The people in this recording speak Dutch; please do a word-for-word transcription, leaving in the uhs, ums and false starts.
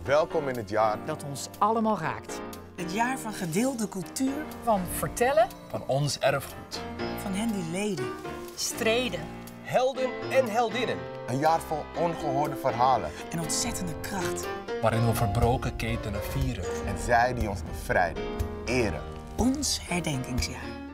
Welkom in het jaar dat ons allemaal raakt. Het jaar van gedeelde cultuur. Van vertellen. Van ons erfgoed. Van hen die leden. Streden. Helden en heldinnen. een jaar vol ongehoorde verhalen. En ontzettende kracht. Waarin we verbroken ketenen vieren. En zij die ons bevrijden, eren. Ons herdenkingsjaar.